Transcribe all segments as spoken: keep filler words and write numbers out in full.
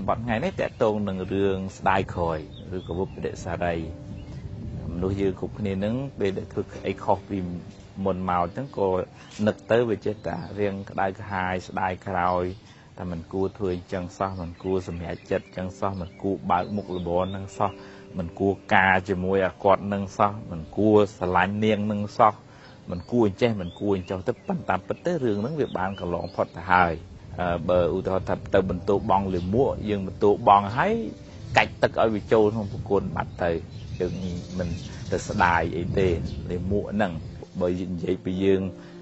bọt ngày nấy tẹt tôn nâng rương đai khởi rương có búp đệ xa đây nuôi dư cục này nâng về để thực ấy khó vì một màu chẳng có nực tới về chết ta riêng đai hai đai khởi ta mình cua thuê chân so mình cua sầm hẹ chết chân so mình cua bạc mục là bò nâng so mình cua cà cho mùi à quạt nâng so mình cua xà lạnh niên nâng so mình cua che mình cua cho tới bắn tạm bứt tới rừng nâng việc bạn còn lộn phật hài bờ u thọ thật từ mình tô bong liền múa nhưng mình tô bong hái cạch tất ở vị châu không có côn mặt thầy đừng mình từ đài ấy tê để múa nâng bởi vì vậy bây giờ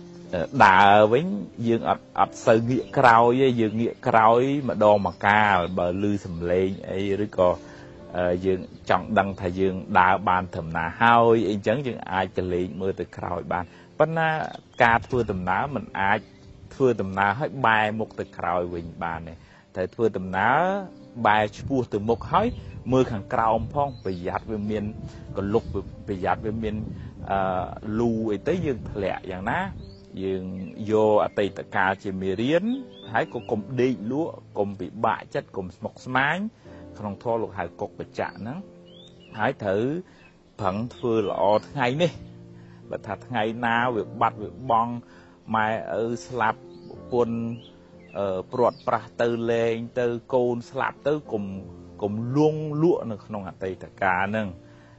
đà với dương ập ập sơ nghĩa cao với dương nghĩa cao mà đo mà ca bờ lư sầm lên ấy rồi có dương trọng đăng thầy dương đà bàn thầm nà hao ấy chẳng dương ai cho liền mưa từ cao bàn vẫn ca thưa tầm ná mình ai thưa tầm ná hết bài một từ cao bình bàn này thầy thưa tầm ná bài chua từ một hói mưa khẳng cao phong bị giặt về miền còn lục bị giặt về miền lù ấy tới dương lẹอย่างná dương vô ở tây tây ca chỉ mì riến hãy có cùng đi lúa cùng bị bại chất cùng mọc mái không thô lục hải cục bị chạm nó hãy thử phận phơi lọ ngày đi và thật ngày nào việc bắt việc bong mai ở slap quân ở bọt pra từ lên từ côn slap tới cùng cùng luôn lúa nó không ở tây tây ca nưng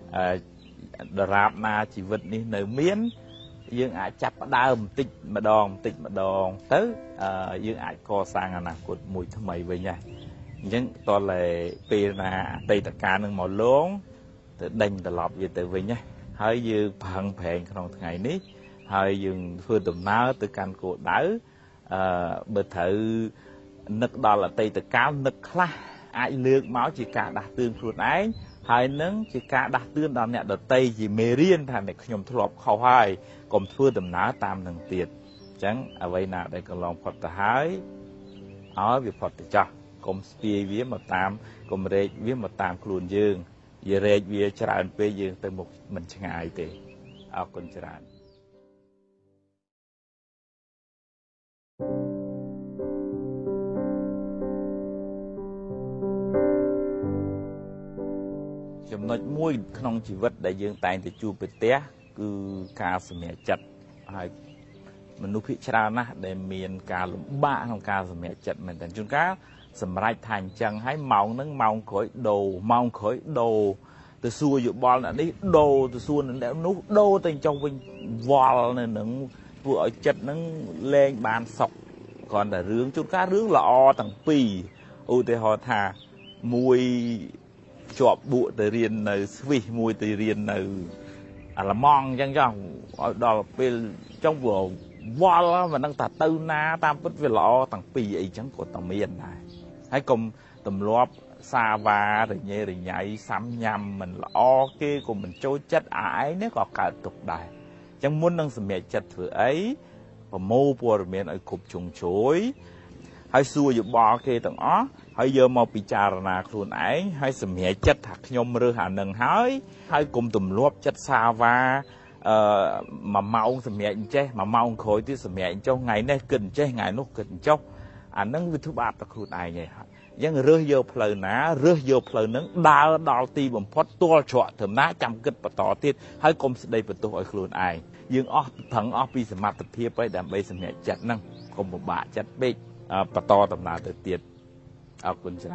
đạp na chỉ vật đi nơi miến dương ai chặt đau một tích mà đòn tích mà đòn tới dương ai co sang anh cột mùi thơm mày về nhà nhưng toàn là pe na tây tất cả nương màu lốm từ đành từ lọp về từ về nhá hơi dương phẳng phèn trong ngày ní hơi dương phơi tụm ná từ can cổ đỡ bờ thử nực đó là tây tất cả nực khla ai lược máu chỉ cả đặt tương luôn ấy hai nâng chỉ cả đặt tương đòn nhẹ đợt tây chỉ mê riêng thành để nhom thọ lọp khâu hai còn phơi tụm ná tam nâng tiệt chẳng ở đây nào để còn lòng phật ta hái ở việc phật cho cùng spy viết một tam cùng rê viết một tam khuôn dương giờ rê viết tràn pe dương từ một mình chẳng ai thế ở con tràn chấm nói mũi không chỉ vật đại dương tài thì chu bể té cứ ca sầm mẹ chặt hai mình nuôi tràn na để miền ca lủng bạ không ca sầm mẹ chặt mình thành chung cáสำหรับทางจังให้เมานั่งเมาขอยโดเมาขอยโดแต่ซัวอยู่บอลอันนี้โดแต่ซัวนั่นแล้วนุ๊กโดแต่trong bên vòl nàyนึงvừa ở chậtนึงlên bàn sọc còn là rướng chút cá rướng là o tầng pì ưu thế họ thà mùi chọp bụi từ riêng nơi vì mùi từ riêng nơi à là mong chăng chăng ở đó bên trong vừa vòl mà đang tạt tư na tam bất về lọ tầng pì ấy chẳng có tầng miền này hãy cùng tùm lóp xa va rồi nhẹ rồi nhảy xăm nhầm mình là o kia của mình trôi chất ái nếu có cả tục đài chẳng muốn nâng sự mẹ chất thử ấy và mô bùa rồi miền ở cục trùng chối hãy xua dù bò kia tầng ó hãy giờ màu bị trà là khuôn ấy hãy sự mẹ chất thật nhôm rư hà nâng hãy hãy cùng tùm lóp chất xa va mà mau sự mẹ chế mà mau khối tí sự mẹ cho ngày nay kinh chế ngày nó kinh chốc anh nâng thứ ba ta khuôn ai vậy hả nhưng rơi vô phơi ná rơi vô phơi nâng đào đào ti bằng phốt tua chọt thầm ná chăm kích và tỏ tiết hai công đây và tôi hỏi khuôn ai nhưng ó thằng ó pi sầm mặt tập thiệp ấy đam bây sầm nhẹ chặt nâng công một bạ chặt bê và to tầm nào từ tiết ở quân trà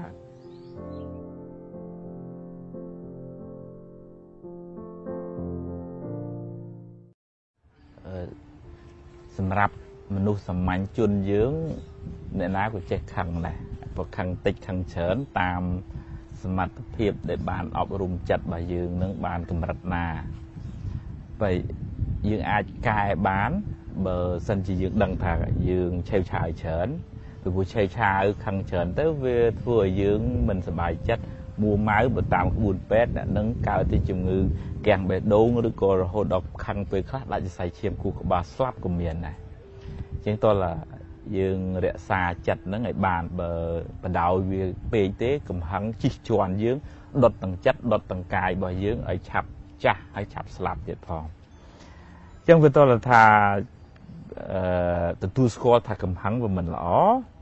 sầm rập mình nuôi sầm mạnh chun dưỡng để ná của trẻ khăn này và khăn tích khăn chớn tam mặt thiệp để bàn ọp rùm chặt bà dương nâng bàn cầm rạch nà vậy dương ai cài bán bờ sân chỉ dương đằng thà dương treo chài chớn vì buổi treo chài khăn chớn tới về vừa dương mình sẽ bài chất mua máy bờ tam buồn pet đã nâng cao tới chừng ngư kèn bể đố nó được coi hồ độc khăn về khác lại xài chiêm của bà swap của miền này chúng tôi là dương rẽ xa chặt nó ngày bàn bờ bờ đào về bề tế cầm hắn chỉ tròn dương đột tầng chất đột tầng cài bờ dương ở chập chả hay chập slap vậy thôi trong với tôi là thà từ tu score thà cầm hắn của mình là ó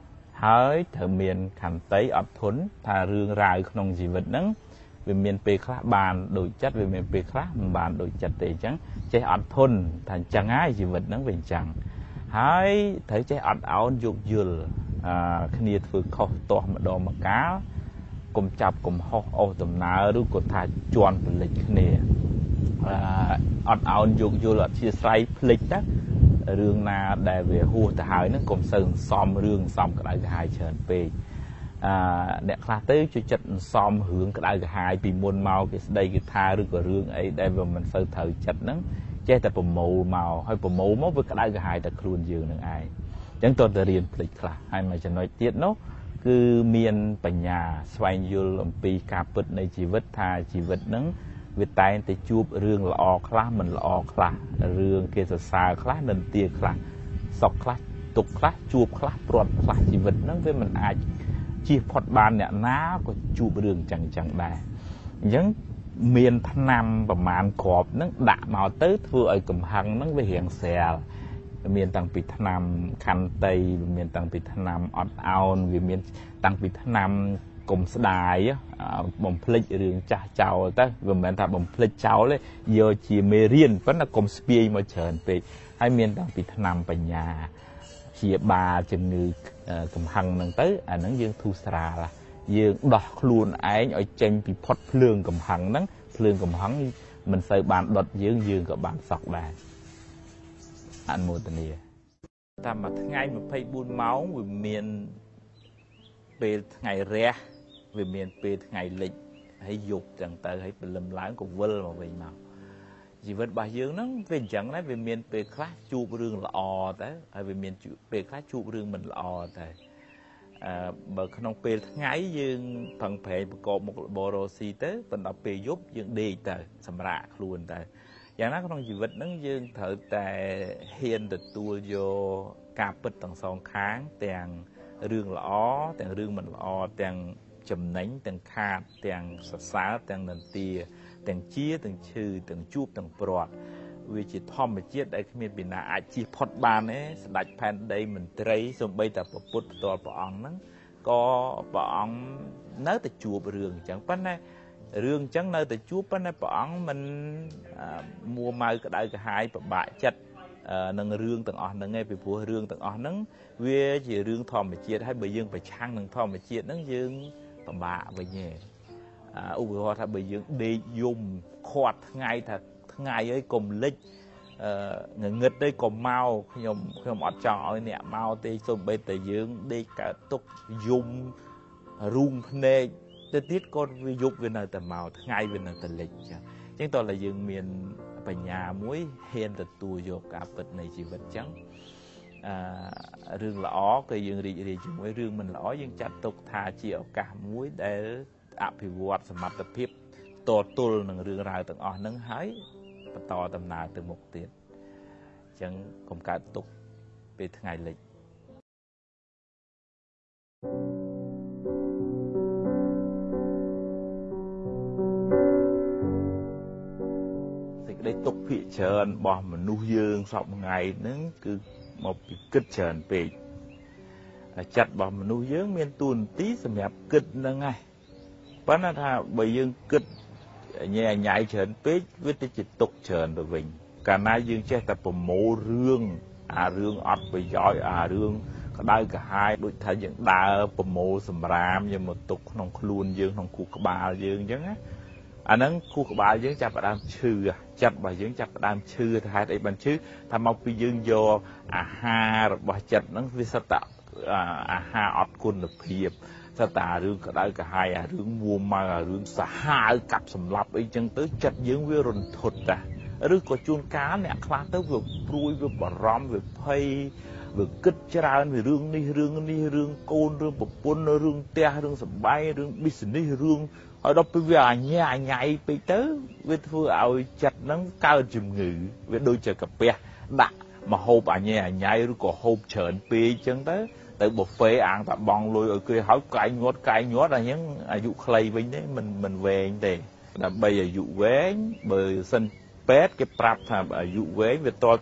ហើយត្រូវមានខន្តីអត់ធន់ថារឿងរ៉ាវក្នុងជីវិតហ្នឹងវាមានពេលខ្លះបានដូចចិត្តវាមានពេលខ្លះមិនបានដូចចិត្តទេអញ្ចឹងចេះអត់ធន់ថាអញ្ចឹងហើយជីវិតហ្នឹងវាអញ្ចឹងហើយត្រូវចេះអត់ឱនយោគយល់គ្នាធ្វើខុសទាស់ម្ដងម្កាលកុំចាប់កំហុសអូសដំណើរឬក៏ថាជន់ពលិចគ្នាអត់ឱនយោគយល់អត់ជាស្រ័យភ្លេចណារឿងណាដែលវាហួសទៅហើយហ្នឹងកុំសូវសំរឿងសំក្តៅក្រហាយច្រើនពេកអឺអ្នកខ្លះទៅជួយចិត្តសំរឿងក្តៅក្រហាយពីមុនមកគេស្ដីគេថាឬក៏រឿងអីដែលវាមិនសូវត្រូវចិត្តហ្នឹងចេះតែប្រមូលមកហើយប្រមូលមកវាក្តៅក្រហាយតែខ្លួនយើងនឹងឯងអញ្ចឹងតើទៅរៀនភ្លេចខ្លះហើយមួយចំណុចទៀតនោះគឺមានបញ្ញាស្វែងយល់អំពីការពិតនៃជីវិតថាជីវិតហ្នឹងវាតែងតែជួបរឿងល្អខ្លះមិនល្អខ្លះរឿងគេសរសើរខ្លះនិន្ទាខ្លះសុខខ្លះទុក្ខខ្លះជួបខ្លះព្រាត់ខ្លះជីវិតហ្នឹងវាមិនអាចជៀសផុតបានអ្នកណាក៏ជួបរឿងចឹងចឹងដែរអញ្ចឹងមានថ្នាំប្រមាណក្របហ្នឹងដាក់មកទៅធ្វើឲ្យកំហឹងហ្នឹងវារៀងស្រាលមានតាំងពីថ្នាំខន្តីវាមានតាំងពីថ្នាំអត់ឱនវាមានតាំងពីថ្នាំកុំស្ដាយបំភ្លេចរឿងចាស់ចោលទៅវាមិនមែនថាបំភ្លេចចោលទេយកជាមេរៀនប៉ុន្តែកុំស្ពាយមកច្រើនពេកហើយមានតាំងពីថ្នាំបញ្ញាជាបាលជំងឺកំហឹងហ្នឹងទៅអាហ្នឹងយើងធូរស្រាលយើងដោះខ្លួនឯងឲ្យចេញពីផុតភ្លើងកំហឹងហ្នឹងភ្លើងកំហឹងមិនសូវបានដុតយើងយើងក៏បានសក់ដែរអនុមោទនាតាមមួយថ្ងៃម្ភៃបួនម៉ោងវាមានពេលថ្ងៃរះវាមានពេលថ្ងៃលិចហើយយប់ចឹងទៅហើយព្រលឹមឡើងក៏វិលមកវិញមកជីវិតរបស់យើងហ្នឹងវាអញ្ចឹងដែរវាមានពេលខ្លះជួបរឿងល្អទៅហើយវាមានពេលខ្លះជួបរឿងមិនល្អទៅអឺបើក្នុងពេលថ្ងៃយើងផឹងប្រែងប្រកបមុខរបររស៊ីទៅបន្ទាប់ពេលយប់យើងដេកទៅសម្រាកខ្លួនទៅយ៉ាងណាក្នុងជីវិតហ្នឹងយើងត្រូវតែហ៊ានទទួលយកការពិតទាំងសងខាងទាំងរឿងល្អទាំងរឿងមិនល្អទាំងចំណេញទាំងខាតទាំងសរសើរទាំងនន្ទាទាំងជាទាំងឈឺទាំងជួបទាំងព្រាត់វាជាធម្មជាតិដែលគ្មានពីណាអាចជៀសផុតបានទេស្ដេចផែនដីមន្ត្រីសូម្បីតែព្រះពុទ្ធផ្ទាល់ព្រះអង្គហ្នឹងក៏ព្រះអង្គនៅតែជួបរឿងអញ្ចឹងប៉ុន្តែរឿងអញ្ចឹងនៅតែជួបប៉ុន្តែព្រះអង្គមិនមួម៉ៅក្តៅក្រហាយពិបាកចិត្តនឹងរឿងទាំងអស់ហ្នឹងឯងពីព្រោះរឿងទាំងអស់ហ្នឹងវាជារឿងធម្មជាតិហើយបើយើងប្រឆាំងនឹងធម្មជាតិហ្នឹងយើងពិបាកវិញឯងឧទាហរណ៍ថាបើយើងដេកយំខាត់ថ្ងៃថាថ្ងៃអីកុំលិចងងឹតទេកុំមកខ្ញុំខ្ញុំអត់ចង់ឲ្យអ្នកមកទេសូម្បីតែយើងដេកកើតទុកយំរូងភ្នែកទៅទៀតក៏វាយប់វានៅតែមកថ្ងៃវានៅតែលិចចឹងអញ្ចឹងតើតែយើងមានបញ្ញាមួយហ៊ានទទួលយកការពិតនៃជីវិតចឹងអឺរឿងល្អក៏យើងរីករាយជាមួយរឿងមិនល្អយើងចាត់ទុកថាជាឱកាសមួយដែលអភិវឌ្ឍសមត្ថភាពតទល់នឹងរឿងរ៉ាវទាំងអស់ហ្នឹងហើយបន្តដំណើរទៅមុខទៀតអញ្ចឹងកុំកើតទុកពេលថ្ងៃលិចសេចក្តីទុកភាគច្រើនរបស់មនុស្សយើងសពថ្ងៃហ្នឹងគឺមកពីគិតច្រើនពេកចិត្តរបស់មនុស្សយើងមានទួនាទីសម្រាប់គិតហ្នឹងឯងប៉ុន្តែថាបើយើងគិតញ៉ែញ៉ៃច្រើនពេកវាទៅជាទុកច្រើនទៅវិញកាលណាយើងចេះតែប្រមូលរឿងអារឿងអត់ប្រយោជន៍អារឿងក្តៅក្រហាយដូចថាយើងដើរប្រមូលសម្រាមយកមកទុកក្នុងខ្លួនយើងក្នុងខួរក្បាលយើងអញ្ចឹងណាអាហ្នឹងខួរក្បាលយើងចាប់ផ្ដើមឈឺចិត្តរបស់យើងចាប់ផ្ដើមឈឺថាហេតុអីបានឈឺថាមកពីយើងយកអាហាររបស់ចិត្តហ្នឹងវាសិតតែអាហារអត់គុណភាពសិតតែរឿងក្តៅក្រហាយអារឿងមួម៉ៅអារឿងសាហាវកាប់សម្លាប់អីចឹងទៅចិត្តយើងវារន្ធត់តាឬក៏ជួនកាលអ្នកខ្លះទៅវាព្រួយវាបារម្ភវាភ័យវាគិតច្រើនវារឿងនេះរឿងនេះរឿងកូនរឿងប្រពន្ធរឿងផ្ទះរឿងសម្បែងរឿង business រឿងហើយដល់ពេលវាអញ្ញាអញ្ញៃពេកទៅវាធ្វើឲ្យចិត្តហ្នឹងកើតជំងឺវាដូចជាកាពះដាក់មកហូបអញ្ញាអញ្ញៃឬក៏ហូបច្រើនពេកចឹងទៅទៅប៊ូហ្វេអាងតាបងលុយឲ្យគេហើយកែងញាត់កែងញាត់អាហ្នឹងអាយុខ្លីវិញទេមិនមិនវែងទេដើម្បីអាយុវែងបើសិនពេទ្យគេប្រាប់ថាអាយុវែងវាតតែ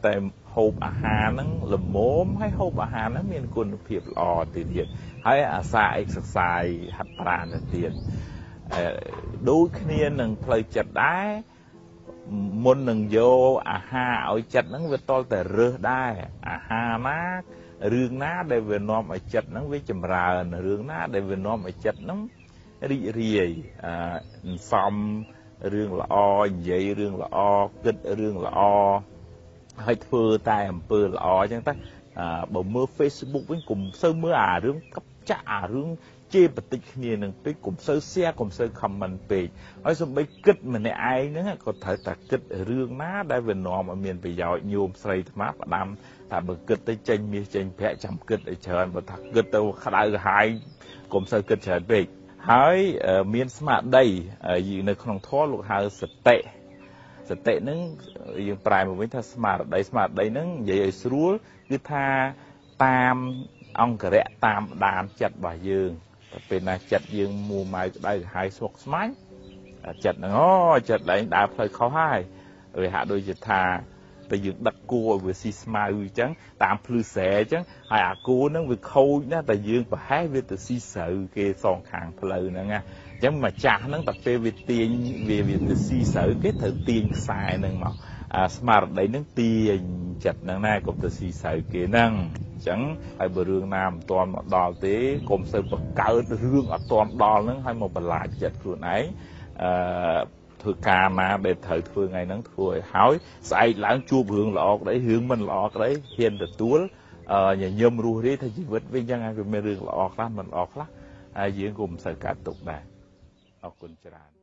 ហូបអាហារហ្នឹងល្មមហើយហូបអាហារហ្នឹងមានគុណភាពល្អទៅទៀតហើយអាសា exercise ហាត់ប្រាណទៅទៀតដូចគ្នានឹងផ្លូវចិត្តដែរមុននឹងយកអាហារឲ្យចិត្តហ្នឹងវាតល់តែរើសដែរអាហារណារឿងណាដែលវានាំឲ្យចិត្តហ្នឹងវាចម្រើនរឿងណាដែលវានាំឲ្យចិត្តហ្នឹងរីករាយអឺសំរឿងល្អនិយាយរឿងល្អគិតរឿងល្អហើយធ្វើតែអំពើល្អអញ្ចឹងតែបើមើល Facebook វិញកុំសូវមើលអារឿងកັບចាក់អារឿងជេរបតិចគ្នានឹងពេកកុំសូវ share កុំសូវ comment ពេកហើយសូម្បីគិតម្នាក់ឯងហ្នឹងក៏ត្រូវតែគិតរឿងណាដែលវានាំឲ្យមានប្រយោជន៍ញោមស្រីថ្មផ្ដាំថាបើគិតទៅចេញមាសចេញប្រាក់ចាំគិតឲ្យច្រើនបើថាគិតទៅក្តៅក្រហាយកុំសូវគិតច្រើនពេកហើយមានស្មារតីនៅក្នុងធម៌លោកហៅសតិសតិហ្នឹងយើងប្រែមកវិញថាស្មារតីស្មារតីហ្នឹងនិយាយឲ្យស្រួលគឺថាតាមអង្គរៈតាមដានចិត្តរបស់យើងតែពេលណាចិត្តយើងមួម៉ៅក្តៅក្រហាយស្មុគស្មាញចិត្តហ្នឹងអូចិត្តឯងដើរផ្លូវខុសហើយវាហាក់ដូចជាថាតែយើងដឹកគួរឲ្យវាស៊ីស្មៅអញ្ចឹងតាមភ្លឺស្រែអញ្ចឹងហើយអាគួរហ្នឹងវាខូចណាតែយើងប្រហែលវាទៅស៊ីស្រូវគេសងខាងផ្លូវហ្នឹងណាអញ្ចឹងម្ចាស់ហ្នឹងតែពេលវាទាញវាវាទៅស៊ីស្រូវគេត្រូវទាញខ្សែហ្នឹងមកអាស្មារតីហ្នឹងទាញចិត្តហ្នឹងណាកុំទៅស៊ីស្រូវគេហ្នឹងអញ្ចឹងហើយបើរឿងណាមិនទាន់មកដល់ទេកុំសូវបង្កើតរឿងអត់ទាន់ដល់ហ្នឹងហើយមកបន្លាចចិត្តខ្លួនឯងអឺធ្វើការណាដែលត្រូវធ្វើថ្ងៃហ្នឹងធ្វើឲ្យហើយស្អែកឡើងជួបរឿងល្អក្តីរឿងមិនល្អក្តីហ៊ានទទួលញញឹមរស់រាយថាជីវិតវិញអញ្ចឹងហើយវាមានរឿងល្អខ្លះមិនល្អខ្លះហើយយើងក៏មិនសូវកើតទុកដែរអរគុណច្រើន